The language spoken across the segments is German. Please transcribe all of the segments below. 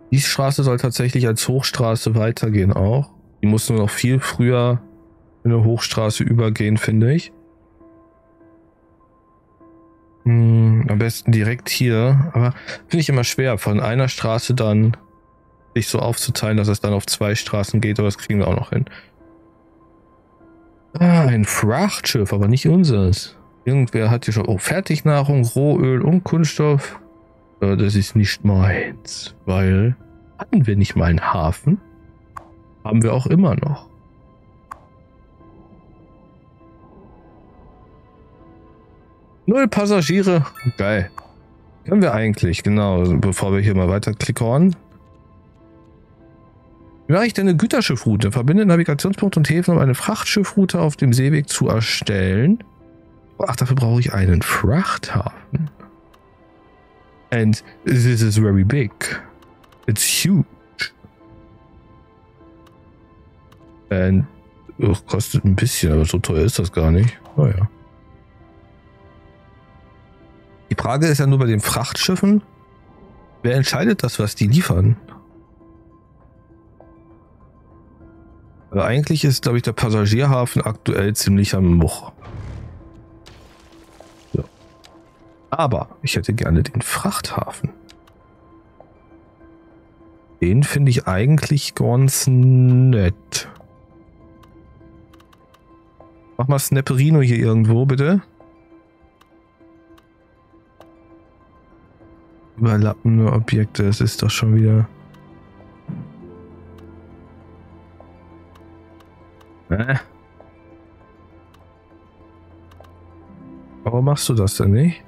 Die Straße soll tatsächlich als Hochstraße weitergehen auch. Die muss nur noch viel früher in eine Hochstraße übergehen, finde ich. Am besten direkt hier. Aber finde ich immer schwer, von einer Straße dann sich so aufzuteilen, dass es dann auf 2 Straßen geht, aber das kriegen wir auch noch hin. Ah, ein Frachtschiff, aber nicht unseres. Irgendwer hat hier schon... Oh, Fertignahrung, Rohöl und Kunststoff. Das ist nicht meins, weil... Hatten wir nicht mal einen Hafen? Haben wir auch immer noch. Null Passagiere. Geil. Können wir eigentlich, genau, bevor wir hier mal weiterklicken. Wie mache ich denn eine Güterschiffroute? Verbinde Navigationspunkte und Häfen, um eine Frachtschiffroute auf dem Seeweg zu erstellen. Ach, dafür brauche ich einen Frachthafen. And this is very big. It's huge. And kostet ein bisschen, aber so teuer ist das gar nicht. Oh ja. Die Frage ist ja nur bei den Frachtschiffen, wer entscheidet das, was die liefern? Aber eigentlich ist, glaube ich, der Passagierhafen aktuell ziemlich am Much. Ja. Aber ich hätte gerne den Frachthafen. Den finde ich eigentlich ganz nett. Mach mal Snapperino hier irgendwo, bitte. Überlappende Objekte, es ist doch schon wieder... Warum machst du das denn nicht?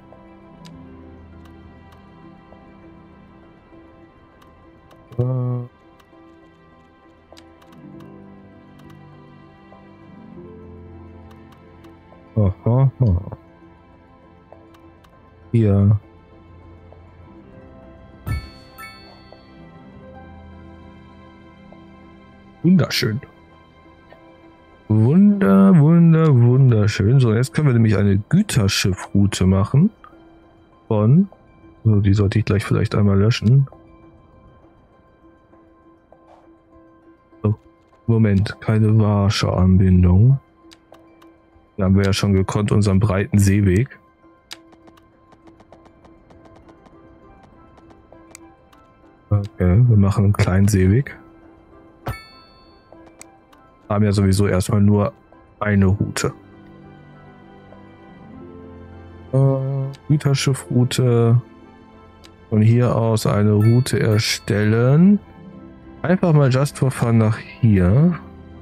Aha. Hier. Wunderschön. Wunderschön. So, jetzt können wir nämlich eine Güterschiffroute machen. Von. So, die sollte ich gleich vielleicht einmal löschen. So, Moment, keine Warschau-Anbindung. Da haben wir ja schon gekonnt, unseren breiten Seeweg. Okay, wir machen einen kleinen Seeweg. Haben ja sowieso erstmal nur eine Route. Güterschiffroute. Von hier aus eine Route erstellen. Einfach mal just for fun nach hier.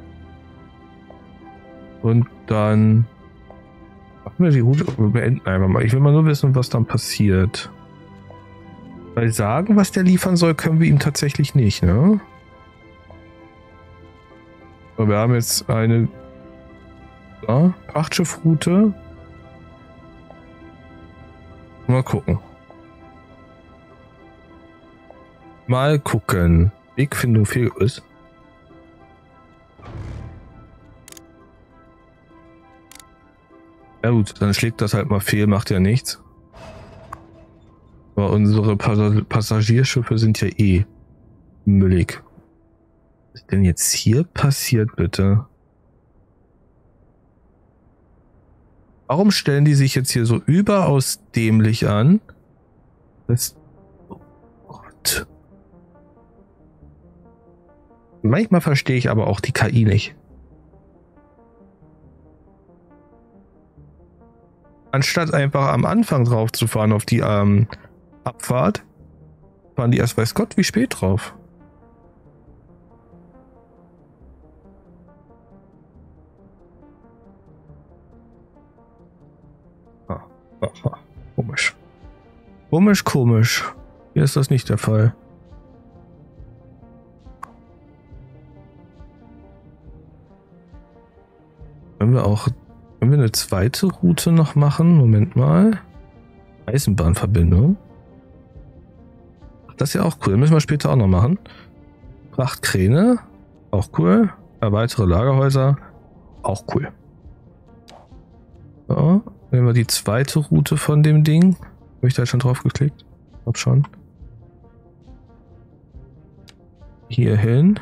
Und dann machen wir die Route, beenden einfach mal. Ich will mal nur wissen, was dann passiert. Weil sagen, was der liefern soll, können wir ihm tatsächlich nicht, ne? So, wir haben jetzt eine Frachtschiffroute. Mal gucken. Wegfindung Fehlgerüst. Ja gut, dann schlägt das halt mal fehl, macht ja nichts. Aber unsere Passagierschiffe sind ja eh müllig. Was ist denn jetzt hier passiert, bitte? Warum stellen die sich jetzt hier so überaus dämlich an? Das... Oh Gott. Manchmal verstehe ich aber auch die KI nicht. Anstatt einfach am Anfang drauf zu fahren auf die Abfahrt, fahren die erst weiß Gott wie spät drauf. Komisch. Komisch. Hier ist das nicht der Fall. Können wir eine zweite Route noch machen? Moment mal. Eisenbahnverbindung. Das ist ja auch cool. Müssen wir später auch noch machen. Frachtkräne. Auch cool. Weitere Lagerhäuser. Auch cool. So. Nehmen wir die zweite Route von dem Ding. Habe ich da schon drauf geklickt? Ich glaube schon. hier hin.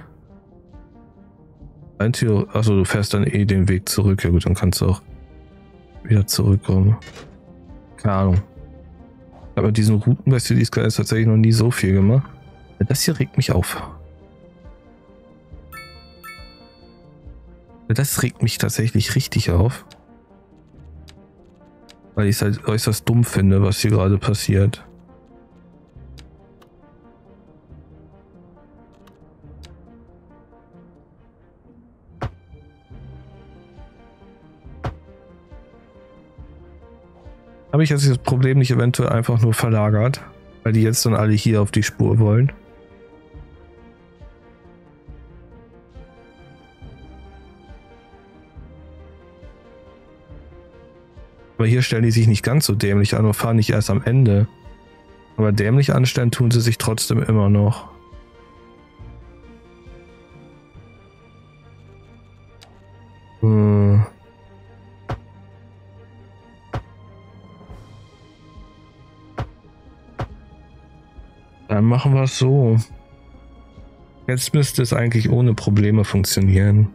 Achso, du fährst dann eh den Weg zurück. Ja gut, dann kannst du auch wieder zurückkommen. Keine Ahnung. Aber mit diesen Routen bei Cities Skylines tatsächlich noch nie so viel gemacht. Das hier regt mich auf. Das regt mich tatsächlich richtig auf. Weil ich es halt äußerst dumm finde, was hier gerade passiert. Habe ich jetzt das Problem nicht eventuell einfach nur verlagert, weil die jetzt dann alle hier auf die Spur wollen? Aber hier stellen die sich nicht ganz so dämlich an und fahren nicht erst am Ende. Aber dämlich anstellen tun sie sich trotzdem immer noch. Dann machen wir es so. Jetzt müsste es eigentlich ohne Probleme funktionieren.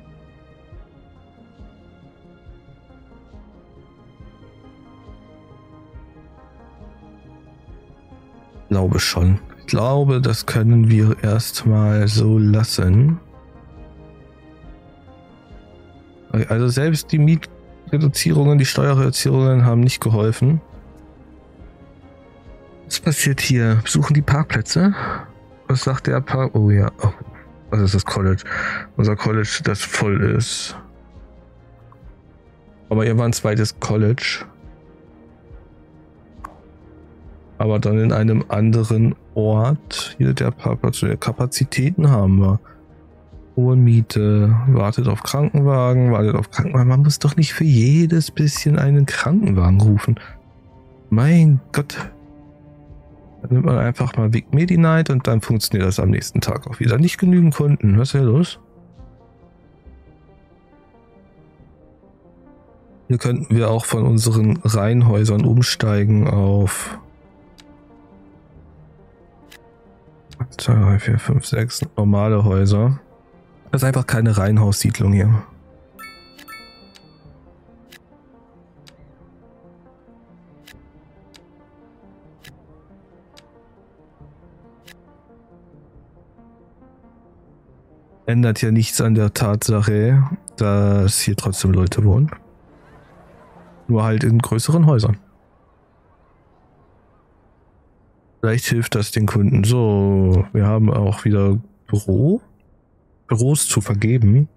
Ich glaube schon. Ich glaube, das können wir erstmal so lassen. Also selbst die Mietreduzierungen, die Steuerreduzierungen haben nicht geholfen. Was passiert hier? Besuchen die Parkplätze? Was sagt der Park? Oh ja. Oh, was ist das College? Unser College, das voll ist. Aber hier war ein zweites College. Aber dann in einem anderen Ort. Hier der Parkplatz. Kapazitäten haben wir. Hohe Miete. Wartet auf Krankenwagen. Man muss doch nicht für jedes bisschen einen Krankenwagen rufen. Mein Gott. Dann nimmt man einfach mal Vic Medi-Night und dann funktioniert das am nächsten Tag auch wieder. Nicht genügend Kunden. Was ist hier los? Hier könnten wir auch von unseren Reihenhäusern umsteigen auf 2, 3, 4, 5, 6 normale Häuser. Das ist einfach keine Reihenhaussiedlung hier. Ändert ja nichts an der Tatsache, dass hier trotzdem Leute wohnen. Nur halt in größeren Häusern. Vielleicht hilft das den Kunden. So, wir haben auch wieder Büros zu vergeben.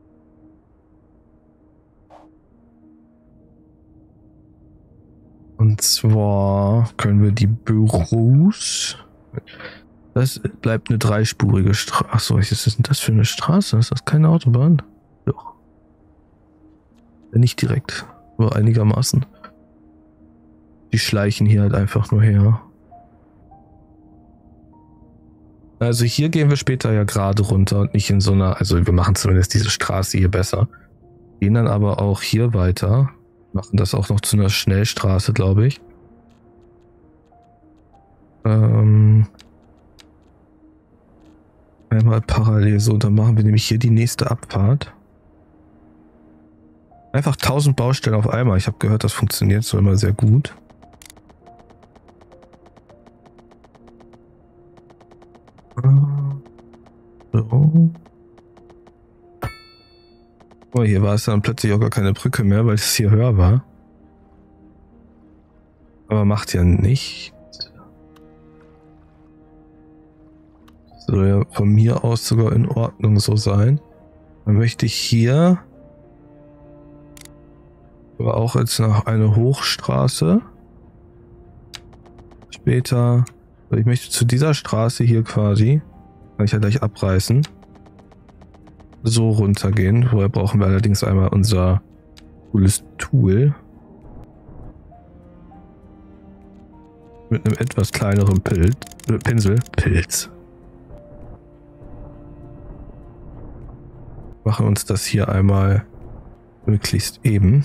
Und zwar können wir die Büros... Das bleibt eine dreispurige Straße. Achso, was ist denn das für eine Straße? Ist das keine Autobahn? Doch. Nicht direkt, aber einigermaßen. Die schleichen hier halt einfach nur her. Also hier gehen wir später ja gerade runter und nicht in so einer, also wir machen zumindest diese Straße hier besser. Gehen dann aber auch hier weiter. Machen das auch noch zu einer Schnellstraße, glaube ich. Einmal parallel so, dann machen wir nämlich hier die nächste Abfahrt. Einfach 1000 Baustellen auf einmal. Ich habe gehört, das funktioniert so immer sehr gut. So. Oh, hier war es dann plötzlich auch gar keine Brücke mehr, weil es hier höher war. Aber macht ja nicht. Soll ja von mir aus sogar in Ordnung so sein. Dann möchte ich hier aber auch jetzt noch eine Hochstraße. Später, ich möchte zu dieser Straße hier quasi, kann ich ja gleich abreißen, so runtergehen. Vorher brauchen wir allerdings einmal unser cooles Tool. Mit einem etwas kleineren Pilz. Machen uns das hier einmal möglichst eben.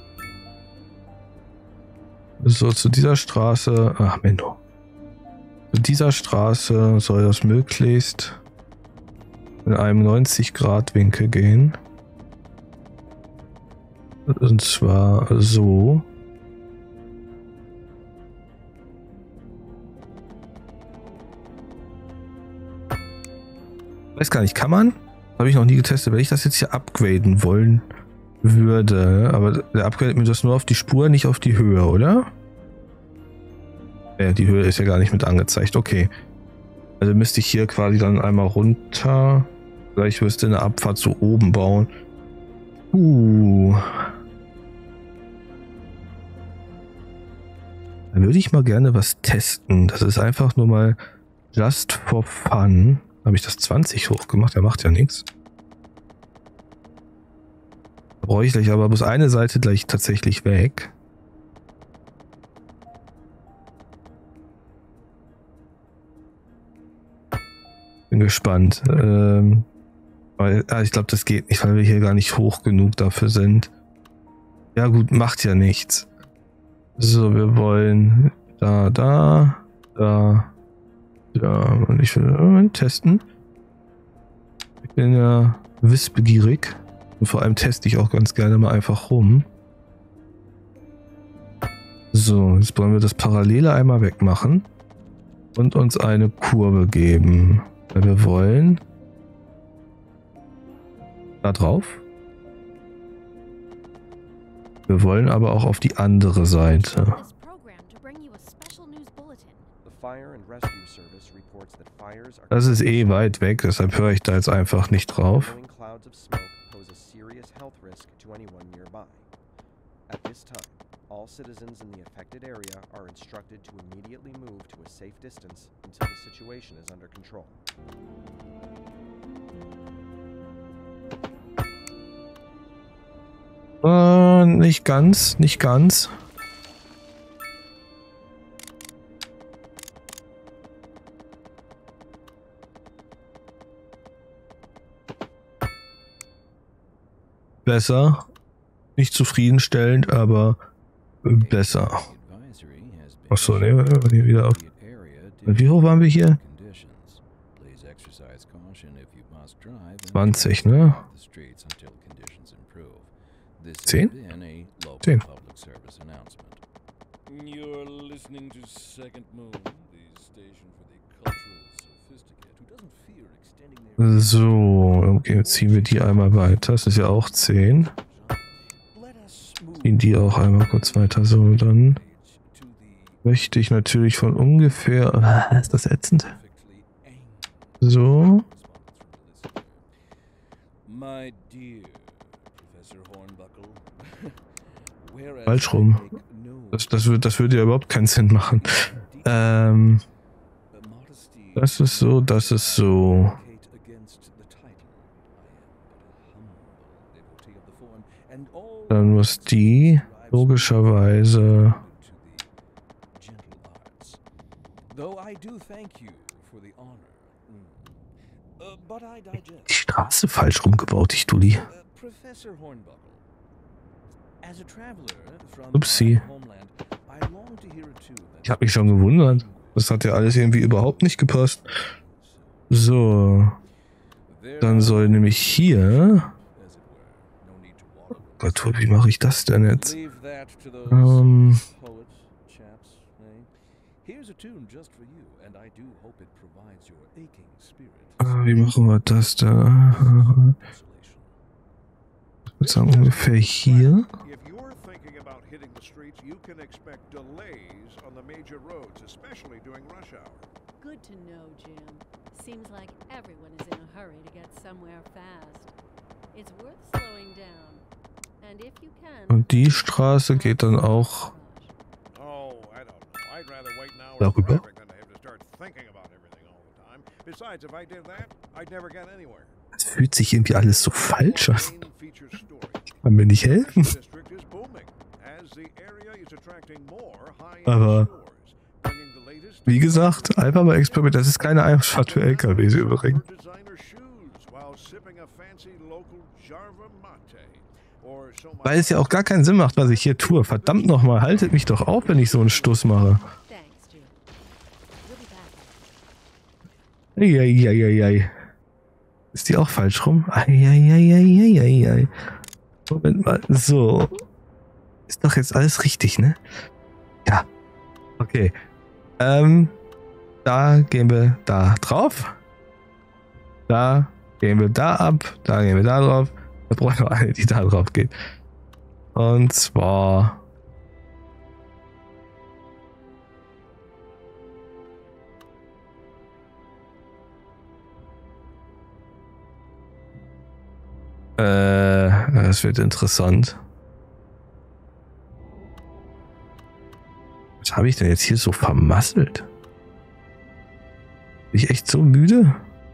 So, zu dieser Straße. Ach, Menno. Zu dieser Straße soll das möglichst in einem 90-Grad-Winkel gehen. Und zwar so. Weiß gar nicht, kann man? Habe ich noch nie getestet. Wenn ich das jetzt hier upgraden wollen würde, aber der upgradet mir das nur auf die Spur, nicht auf die Höhe, oder? Ja, die Höhe ist ja gar nicht mit angezeigt. Okay. Also müsste ich hier quasi dann einmal runter. Vielleicht müsste eine Abfahrt so oben bauen. Da würde ich mal gerne was testen. Das ist einfach nur mal just for fun. Habe ich das 20 hochgemacht? Der macht ja nichts. Da brauche ich gleich aber bloß eine Seite gleich tatsächlich weg. Bin gespannt. Ich glaube, das geht nicht, weil wir hier gar nicht hoch genug dafür sind. Ja gut, macht ja nichts. So, wir wollen da. Und ich will testen. Ich bin ja wissbegierig. Und vor allem teste ich auch ganz gerne mal einfach rum. So, jetzt wollen wir das Parallele einmal wegmachen. Und uns eine Kurve geben. Wir wollen da drauf. Wir wollen aber auch auf die andere Seite. Das ist eh weit weg, deshalb höre ich da jetzt einfach nicht drauf. All citizens in the affected area are instructed to immediately move to a safe distance until the situation is under control. Nicht ganz, nicht ganz. Besser. Nicht zufriedenstellend, aber besser. Achso, ne, wir wieder auf. Wie hoch waren wir hier? 20, ne? 10? 10. So, okay, jetzt ziehen wir die einmal weiter. Das ist ja auch 10. Ziehen die auch einmal kurz weiter. So, dann möchte ich natürlich von ungefähr... ist das ätzend? So. Falsch rum. Das würde ja überhaupt keinen Sinn machen. Das ist so, das ist so. Dann muss die logischerweise... Die Straße falsch rumgebaut, ich Dulli. Upsi. Ich habe mich schon gewundert. Das hat ja alles irgendwie überhaupt nicht gepasst. So. Dann soll nämlich hier... Oh Gott, wie mache ich das denn jetzt? Wie machen wir das da? Ich würde sagen ungefähr hier. Und die Straße geht dann auch darüber. Es fühlt sich irgendwie alles so falsch an. Kann mir nicht helfen. Aber wie gesagt, einfach mal experimentieren. Das ist keine Einfahrt für LKWs übrigens. Weil es ja auch gar keinen Sinn macht, was ich hier tue. Verdammt nochmal, haltet mich doch auf, wenn ich so einen Stuss mache. Eieieiei. Ist die auch falsch rum? Eieieiei. Moment mal. So. Ist doch jetzt alles richtig, ne? Ja. Okay. Da gehen wir da drauf. Da gehen wir da ab. Da gehen wir da drauf. Da brauchen wir eine, die da drauf geht. Und zwar... das wird interessant. Was habe ich denn jetzt hier so vermasselt? Bin ich echt so müde?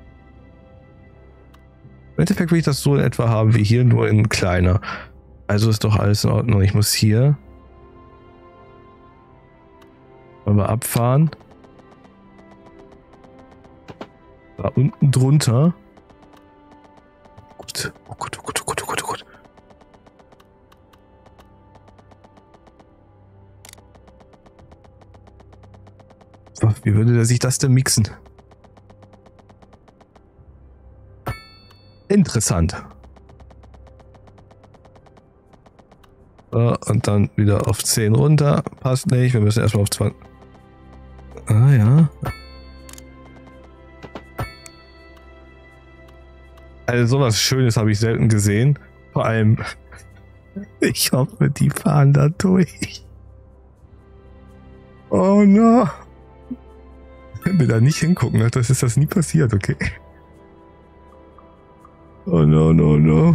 Im Endeffekt will ich das so in etwa haben wie hier, nur in kleiner. Also ist doch alles in Ordnung. Ich muss hier mal abfahren. Da unten drunter. Gut. Oh Gott, oh Gott, oh Gott, oh Gott, oh Gott. Wie würde der sich das denn mixen? Interessant. So, und dann wieder auf 10 runter. Passt nicht. Wir müssen erstmal auf 20. Ah ja. Also sowas Schönes habe ich selten gesehen. Vor allem, ich hoffe, die fahren da durch. Oh no. Wenn wir da nicht hingucken, das ist das nie passiert, okay? Oh no, no, no.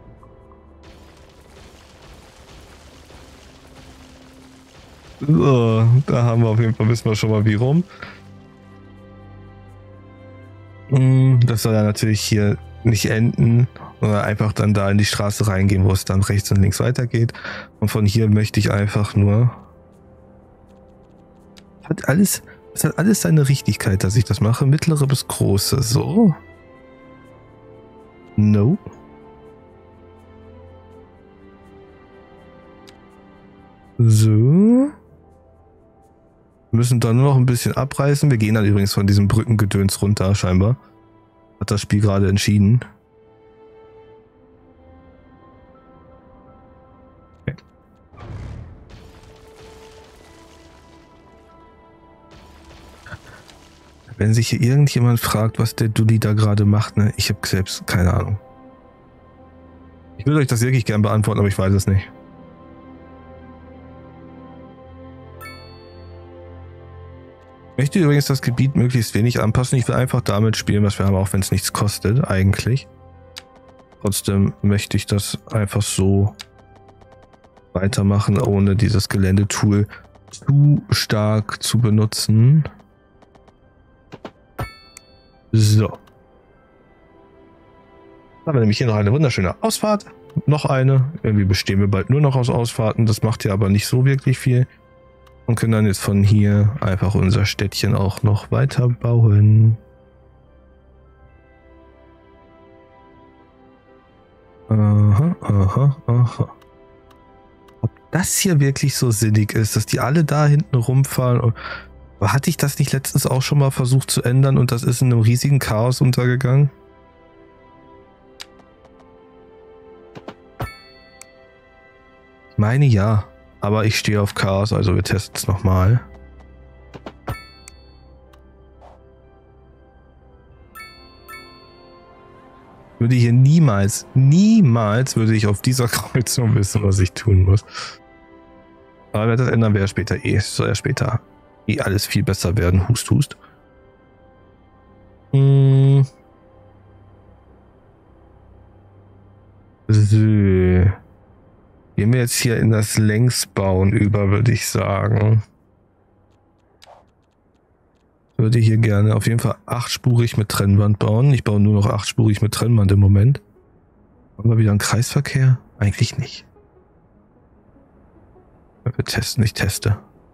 So, da haben wir auf jeden Fall, wissen wir schon mal wie rum. Das soll ja natürlich hier nicht enden, sondern einfach dann da in die Straße reingehen, wo es dann rechts und links weitergeht. Und von hier möchte ich einfach nur... Es hat alles seine Richtigkeit, dass ich das mache. Mittlere bis große. So. No. So. Wir müssen dann nur noch ein bisschen abreißen. Wir gehen dann übrigens von diesem Brückengedöns runter, scheinbar. Hat das Spiel gerade entschieden. Okay. Wenn sich hier irgendjemand fragt, was der Dulli da gerade macht, ne, ich habe selbst keine Ahnung. Ich würde euch das wirklich gern beantworten, aber ich weiß es nicht. Ich möchte übrigens das Gebiet möglichst wenig anpassen. Ich will einfach damit spielen, was wir haben, auch wenn es nichts kostet, eigentlich. Trotzdem möchte ich das einfach so weitermachen, ohne dieses Geländetool zu stark zu benutzen. So. Dann haben wir nämlich hier noch eine wunderschöne Ausfahrt. Noch eine. Irgendwie bestehen wir bald nur noch aus Ausfahrten. Das macht ja aber nicht so wirklich viel. Und können dann jetzt von hier einfach unser Städtchen auch noch weiter bauen. Aha, aha, aha. Ob das hier wirklich so sinnig ist, dass die alle da hinten rumfahren. Hatte ich das nicht letztens auch schon mal versucht zu ändern und das ist in einem riesigen Chaos untergegangen? Ich meine ja. Aber ich stehe auf Chaos, also wir testen es nochmal. Würde hier niemals würde ich auf dieser Kreuzung wissen, was ich tun muss. Aber das ändern wir ja später eh. Es soll ja später eh alles viel besser werden. Hust, hust. So. Gehen wir jetzt hier in das Längsbauen über, würde ich sagen. Würde hier gerne auf jeden Fall 8-spurig mit Trennwand bauen. Ich baue nur noch 8-spurig mit Trennwand im Moment. Haben wir wieder einen Kreisverkehr? Eigentlich nicht. Wir testen, ich teste.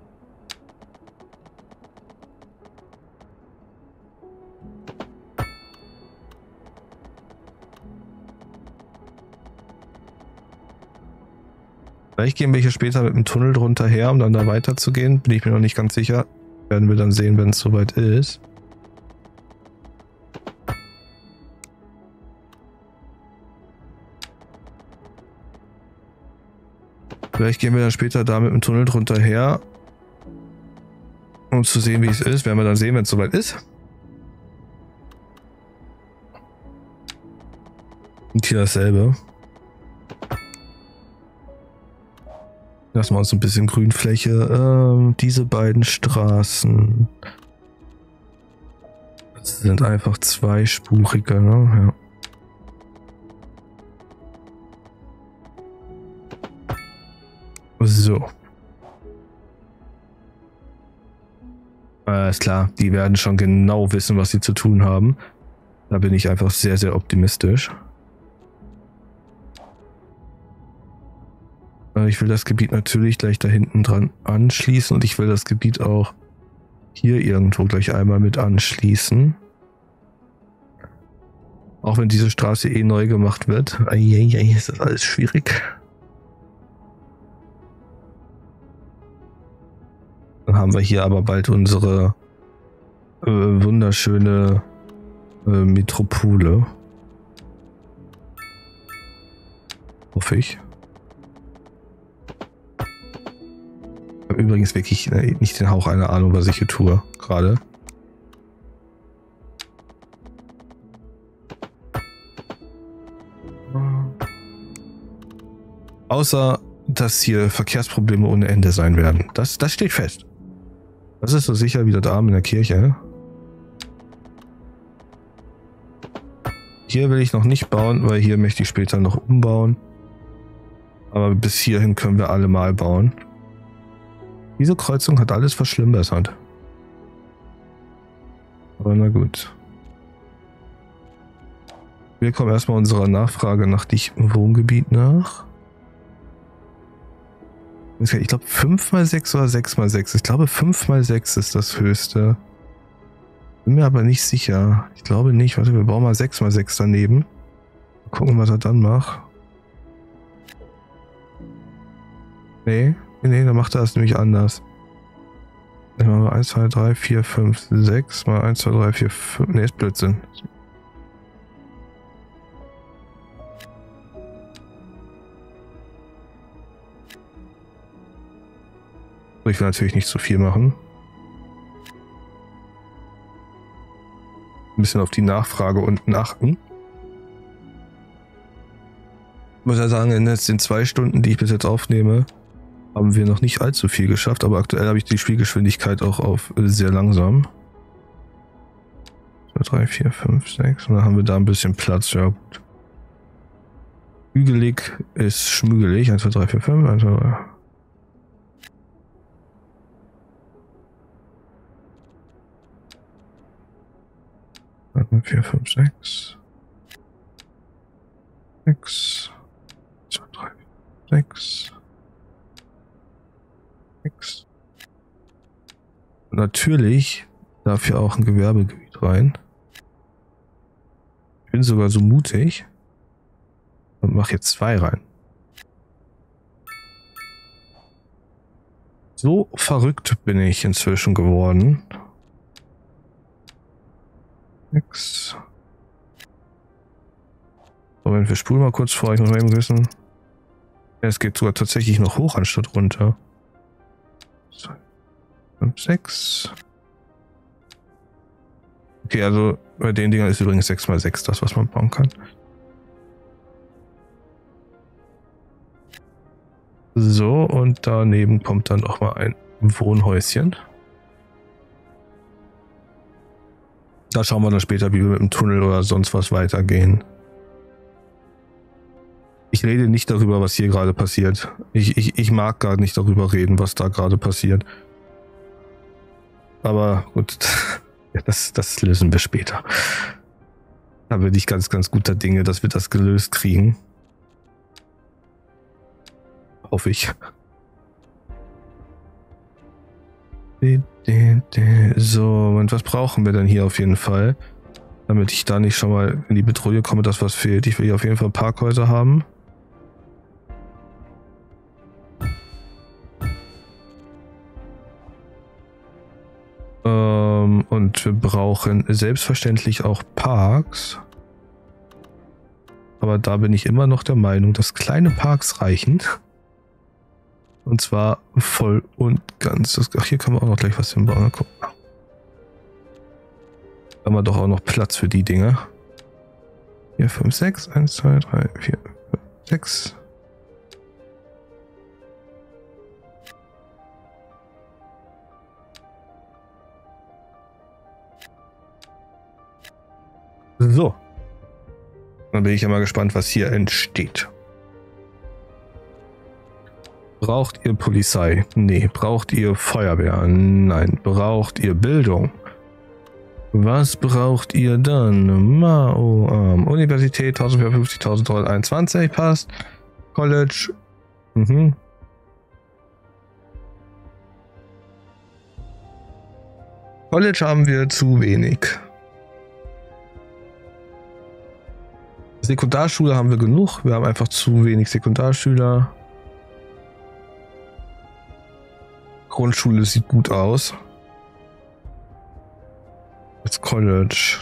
Vielleicht gehen wir hier später mit dem Tunnel drunter her, um dann da weiterzugehen. Bin ich mir noch nicht ganz sicher. Werden wir dann sehen, wenn es soweit ist. Vielleicht gehen wir dann später da mit dem Tunnel drunter her, um zu sehen, wie es ist. Werden wir dann sehen, wenn es soweit ist. Und hier dasselbe. Lassen wir uns ein bisschen Grünfläche. Diese beiden Straßen sind einfach zweispurige, ne? Ja. So. Ist klar, die werden schon genau wissen, was sie zu tun haben. Da bin ich einfach sehr, sehr optimistisch. Ich will das Gebiet natürlich gleich da hinten dran anschließen und ich will das Gebiet auch hier irgendwo gleich einmal mit anschließen. Auch wenn diese Straße eh neu gemacht wird. Eieiei, ist das alles schwierig. Dann haben wir hier aber bald unsere wunderschöne Metropole. Hoffe ich. Ich habe übrigens wirklich nicht den Hauch einer Ahnung, was ich hier tue gerade. Außer, dass hier Verkehrsprobleme ohne Ende sein werden. Das steht fest. Das ist so sicher wie der Abend in der Kirche. Hier will ich noch nicht bauen, weil hier möchte ich später noch umbauen. Aber bis hierhin können wir alle mal bauen. Diese Kreuzung hat alles verschlimmbessert. Aber na gut. Wir kommen erstmal unserer Nachfrage nach dichtem Wohngebiet nach. Ich glaube 5x6 oder 6x6. Ich glaube 5x6 ist das höchste. Bin mir aber nicht sicher. Ich glaube nicht. Warte, wir bauen mal 6x6 daneben. Mal gucken, was er dann macht. Nee, dann macht er das nämlich anders. Dann machen wir 1, 2, 3, 4, 5, 6 mal 1, 2, 3, 4, 5. Nee, ist Blödsinn. Ich will natürlich nicht zu viel machen. Ein bisschen auf die Nachfrage unten achten. Ich muss ja sagen, in den 2 Stunden, die ich bis jetzt aufnehme, haben wir noch nicht allzu viel geschafft, aber aktuell habe ich die Spielgeschwindigkeit auch auf sehr langsam. 2, 3, 4, 5, 6 und dann haben wir da ein bisschen Platz, ja gut. Hügelig ist schmügelig. 1, 2, 3, 4, 5, 1, 2, 3. 4, 5, 6. 6. 2, 3, 6. 6. Natürlich darf hier auch ein Gewerbegebiet rein. Ich bin sogar so mutig und mache jetzt 2 rein. So verrückt bin ich inzwischen geworden. 6. Moment, wir spulen mal kurz vor. Ich muss mal eben wissen. Es geht sogar tatsächlich noch hoch anstatt runter. 2, 5, 6. Okay, also bei den Dingern ist übrigens 6x6 das, was man bauen kann. So, und daneben kommt dann noch mal ein Wohnhäuschen. Da schauen wir dann später, wie wir mit dem Tunnel oder sonst was weitergehen. Ich rede nicht darüber, was hier gerade passiert. Ich mag gar nicht darüber reden, was da gerade passiert. Aber gut, das lösen wir später. Da bin ich ganz, ganz guter Dinge, dass wir das gelöst kriegen. Hoffe ich. So, und was brauchen wir denn hier auf jeden Fall? Damit ich da nicht schon mal in die Bedrohung komme, dass was fehlt. Ich will hier auf jeden Fall Parkhäuser haben. Und wir brauchen selbstverständlich auch Parks. Aber da bin ich immer noch der Meinung, dass kleine Parks reichen. Und zwar voll und ganz. Ach, hier kann man auch noch gleich was hinbauen. Na, guck mal. Da haben wir doch auch noch Platz für die Dinge. 4, 5, 6. 1, 2, 3, 4, 5, 6. So. Dann bin ich ja mal gespannt, was hier entsteht. Braucht ihr Polizei? Nee. Braucht ihr Feuerwehr? Nein. Braucht ihr Bildung? Was braucht ihr dann? Mao, Universität 1450, 1321 passt. College. College haben wir zu wenig. Sekundarschule haben wir genug. Wir haben einfach zu wenig Sekundarschüler. Grundschule sieht gut aus. Jetzt College.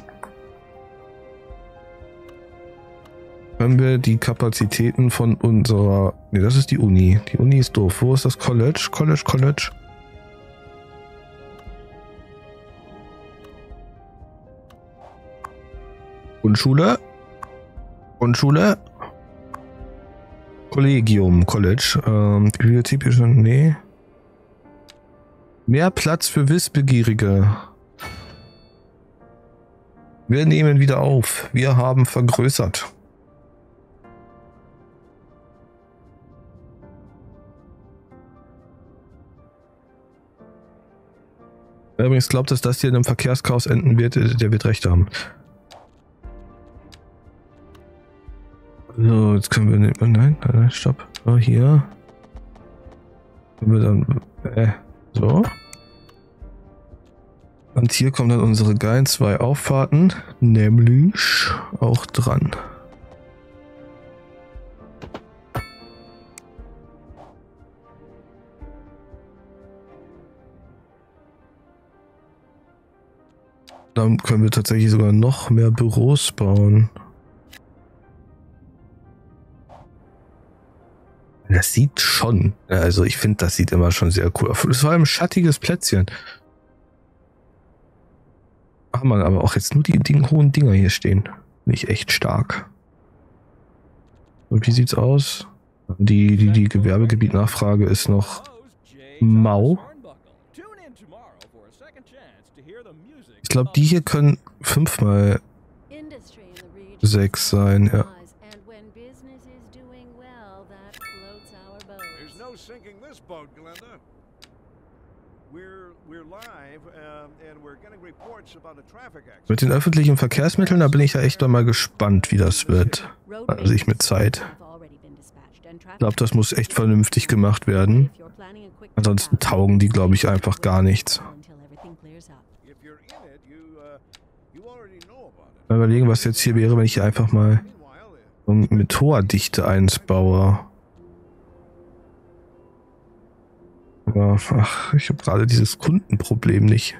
Können wir die Kapazitäten von unserer... Ne, das ist die Uni. Die Uni ist doof. Wo ist das College? College. Grundschule. Kollegium, College. Bibliothek, nee. Mehr Platz für Wissbegierige. Wir nehmen wieder auf. Wir haben vergrößert. Wer übrigens glaubt, dass das hier in einem Verkehrschaos enden wird, der wird recht haben. So, jetzt können wir nicht. Nein, stopp. So, hier. Können wir dann. So. Und hier kommen dann unsere geilen 2 Auffahrten, nämlich auch dran. Dann können wir tatsächlich sogar noch mehr Büros bauen. Das sieht schon, also ich finde, das sieht immer schon sehr cool aus. Es war ein schattiges Plätzchen. Haben wir aber auch jetzt nur die hohen Dinger hier stehen. Nicht echt stark. Und wie sieht's aus? Die Gewerbegebiet-Nachfrage ist noch mau. Ich glaube, die hier können 5 mal 6 sein, ja. Mit den öffentlichen Verkehrsmitteln, da bin ich ja echt mal gespannt, wie das wird. Also ich mit Zeit. Ich glaube, das muss echt vernünftig gemacht werden. Ansonsten taugen die, glaube ich, einfach gar nichts. Mal überlegen, was jetzt hier wäre, wenn ich hier einfach mal mit hoher Dichte eins baue. Aber ach, ich habe gerade dieses Kundenproblem nicht.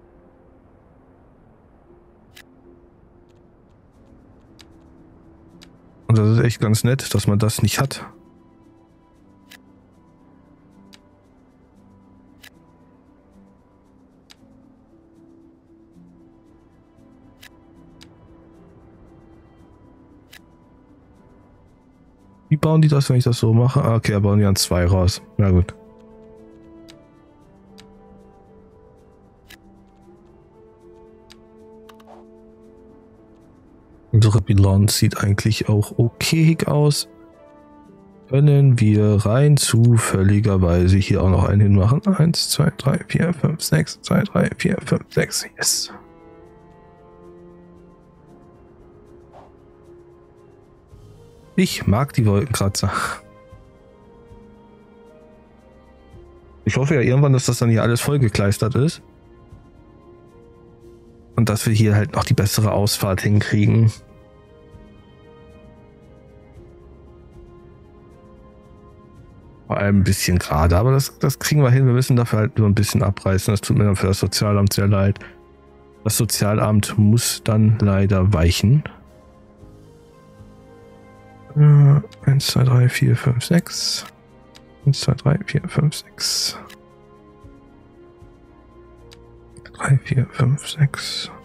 Und das ist echt ganz nett, dass man das nicht hat. Wie bauen die das, wenn ich das so mache? Ah, okay, da bauen die an 2 raus. Na gut. Unsere Bilanz sieht eigentlich auch okay aus. Können wir rein zufälligerweise hier auch noch einen hinmachen? 1, 2, 3, 4, 5, 6, 2, 3, 4, 5, 6. Yes. Ich mag die Wolkenkratzer. Ich hoffe ja irgendwann, dass das dann hier alles vollgekleistert ist. Und dass wir hier halt noch die bessere Ausfahrt hinkriegen. Vor allem ein bisschen gerade, aber das kriegen wir hin. Wir müssen dafür halt nur ein bisschen abreißen. Das tut mir dann für das Sozialamt sehr leid. Das Sozialamt muss dann leider weichen. 1, 2, 3, 4, 5, 6. 1, 2, 3, 4, 5, 6. 3, 4, 5, 6.